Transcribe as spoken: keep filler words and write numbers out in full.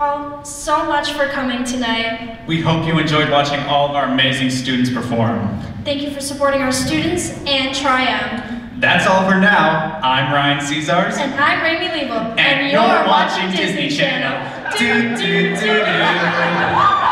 all so much for coming tonight. We hope you enjoyed watching all of our amazing students perform. Thank you for supporting our students and Triumph. That's all for now. I'm Ryan Caesars. And I'm Raimi Liebel. And, and you're, you're watching Disney Channel. Do, do, do, do.